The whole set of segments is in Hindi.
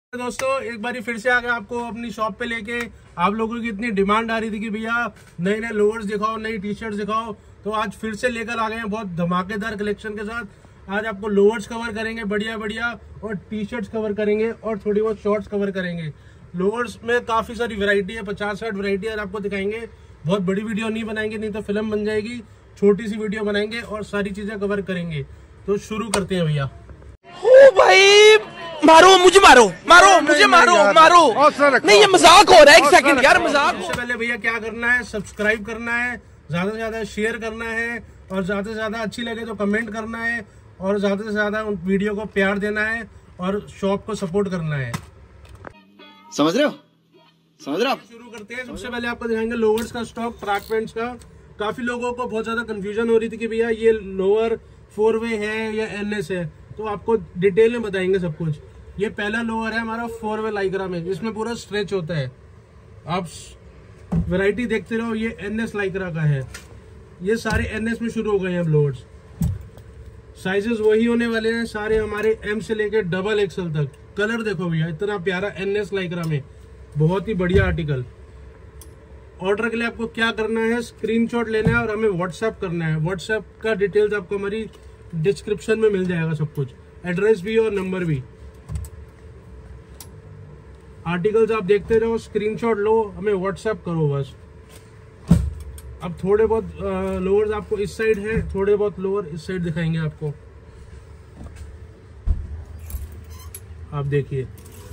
दोस्तों एक बारी फिर से आ गए आपको अपनी शॉप पे लेके। आप लोगों की इतनी डिमांड आ रही थी कि भैया नए नए लोअर्स दिखाओ, नई टी शर्ट दिखाओ, तो आज फिर से लेकर आ गए हैं बहुत धमाकेदार कलेक्शन के साथ। आज आपको लोअर्स कवर करेंगे बढ़िया बढ़िया, और टी शर्ट्स कवर करेंगे, और थोड़ी बहुत शॉर्ट्स कवर करेंगे। लोअर्स में काफी सारी वैरायटी है, 50-60 वैरायटी आज आपको दिखाएंगे। बहुत बड़ी वीडियो नहीं बनाएंगे, नहीं तो फिल्म बन जाएगी। छोटी सी वीडियो बनाएंगे और सारी चीजें कवर करेंगे। तो शुरू करते हैं भैया। ओ भाई मारो मुझे, मारो मुझे, मारो नहीं, ये मजाक हो रहा है। एक सेकंड यार, मजाक। सबसे पहले भैया क्या करना है, सब्सक्राइब करना है, ज्यादा से ज्यादा शेयर करना है, और ज्यादा से ज्यादा अच्छी लगे तो कमेंट करना है, और ज्यादा से ज्यादा उन वीडियो को प्यार देना है, और शॉप को सपोर्ट करना है। समझ रहे हो? शुरू करते हैं। सबसे पहले आपको दिखाएंगे लोअर्स का स्टॉक, ट्रैक पैंट्स का। काफी लोगों को बहुत ज्यादा कंफ्यूजन हो रही थी कि भैया ये लोअर 4 वे है या एनएस है, तो आपको डिटेल में बताएंगे सब कुछ। ये पहला लोअर है हमारा 4 वे लाइक्रा में, जिसमें पूरा स्ट्रेच होता है। आप वैरायटी देखते रहो। ये एनएस लाइक्रा का है। ये सारे एनएस में शुरू हो गए हैं अब लोअर्स। साइजेस वही होने वाले हैं सारे हमारे, एम से लेके डबल एक्सएल तक। कलर देखो भैया, इतना प्यारा एनएस लाइक्रा में, बहुत ही बढ़िया आर्टिकल। ऑर्डर के लिए आपको क्या करना है, स्क्रीनशॉट लेना है और हमें व्हाट्सएप करना है। व्हाट्सएप का डिटेल्स आपको हमारी डिस्क्रिप्शन में मिल जाएगा, सब कुछ, एड्रेस भी और नंबर भी। आर्टिकल्स आप देखते रहो, स्क्रीनशॉट लो, हमें व्हाट्सएप करो बस। अब थोड़े बहुत लोअर्स आपको इस साइड है, थोड़े बहुत लोअर इस साइड दिखाएंगे आपको। आप देखिए,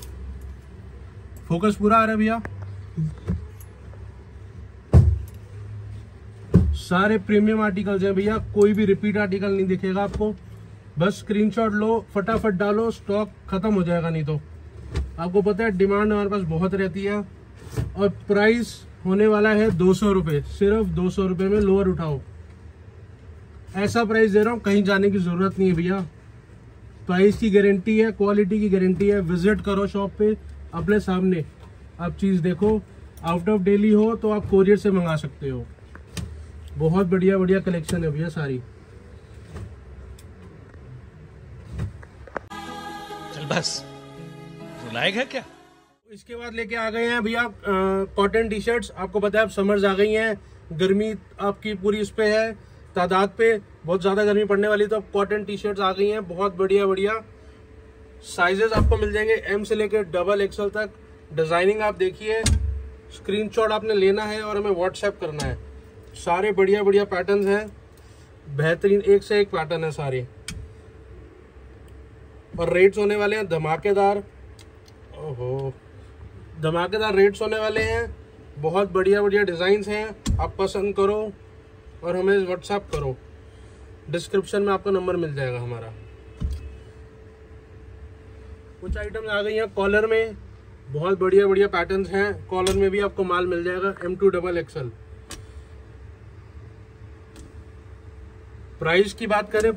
फोकस पूरा आ रहा है भैया। सारे प्रीमियम आर्टिकल्स हैं भैया, कोई भी रिपीट आर्टिकल नहीं दिखेगा आपको। बस स्क्रीनशॉट लो, फटाफट डालो, स्टॉक खत्म हो जाएगा नहीं तो। आपको पता है डिमांड हमारे पास बहुत रहती है। और प्राइस होने वाला है 200 रुपये, सिर्फ 200 रुपये में लोअर उठाओ। ऐसा प्राइस दे रहा हूँ, कहीं जाने की जरूरत नहीं है भैया। प्राइस की गारंटी है, क्वालिटी की गारंटी है। विजिट करो शॉप पे, अपने सामने आप चीज देखो। आउट ऑफ दिल्ली हो तो आप कोरियर से मंगा सकते हो। बहुत बढ़िया बढ़िया कलेक्शन है भैया सारी। चल बस, रुलाएगा क्या? इसके बाद लेके आ गए हैं भैया कॉटन टी शर्ट्स। आपको पता है अब समर्स आ गई हैं, गर्मी आपकी पूरी उस पे है, तादाद पे बहुत ज्यादा गर्मी पड़ने वाली, तो अब कॉटन टी शर्ट्स आ गई हैं बहुत बढ़िया बढ़िया। साइजेस आपको मिल जाएंगे एम से लेकर डबल एक्सएल तक। डिजाइनिंग आप देखिए, स्क्रीनशॉट आपने लेना है और हमें व्हाट्सएप करना है। सारे बढ़िया बढ़िया पैटर्न्स हैं, बेहतरीन, एक से एक पैटर्न है सारे। और रेट्स होने वाले हैं धमाकेदार। ओहो, धमाकेदार रेट्स होने वाले हैं। बहुत बढ़िया बढ़िया डिजाइन्स हैं, आप पसंद करो और हमें व्हाट्सएप करो। डिस्क्रिप्शन में आपका नंबर मिल जाएगा हमारा। कुछ आइटम्स आ गई हैं कॉलर में, बहुत बढ़िया बढ़िया पैटर्न्स हैं। कॉलर में भी आपको माल मिल जाएगा M2 डबल एक्सएल। प्राइस की बात करें,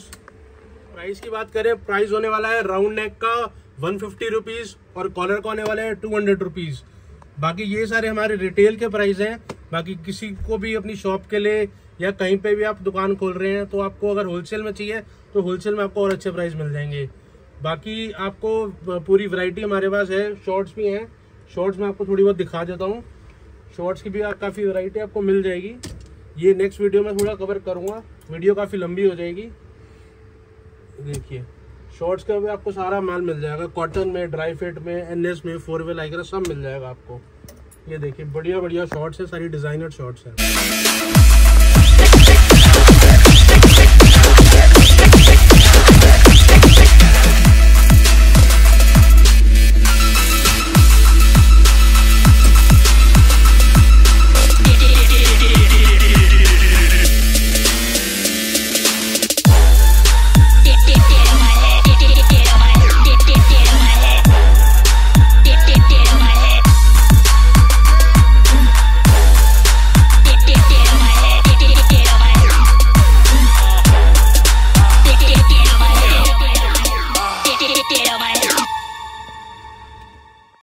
प्राइस होने वाला है राउंड नेक का 150 रुपीज, और कॉलर का होने वाला है 200 रुपीज। बाकी ये सारे हमारे रिटेल के प्राइस हैं। बाकी किसी को भी अपनी शॉप के लिए या कहीं पे भी आप दुकान खोल रहे हैं, तो आपको अगर होलसेल में चाहिए तो होलसेल में आपको और अच्छे प्राइस मिल जाएंगे। बाकी आपको पूरी वैरायटी हमारे पास है। शॉर्ट्स भी हैं, शॉर्ट्स में आपको थोड़ी बहुत दिखा देता हूँ। शॉर्ट्स की भी काफ़ी वैरायटी आपको मिल जाएगी। ये नेक्स्ट वीडियो में थोड़ा कवर करूँगा, वीडियो काफ़ी लंबी हो जाएगी। देखिए, शॉर्ट्स का भी आपको सारा माल मिल जाएगा, कॉटन में, ड्राई फिट में, एनएस में, 4 वे लाइक्रा सब मिल जाएगा आपको। ये देखिए बढ़िया बढ़िया शॉर्ट्स है, सारी डिजाइनर शॉर्ट्स है।